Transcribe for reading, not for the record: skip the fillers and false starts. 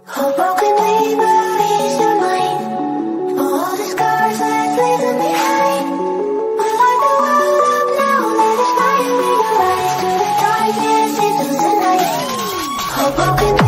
A broken way, but ease your mind. For all the scars, let's leave them behind. We'll light the world up now, let the fire in your eyes. To the darkness into the night. A broken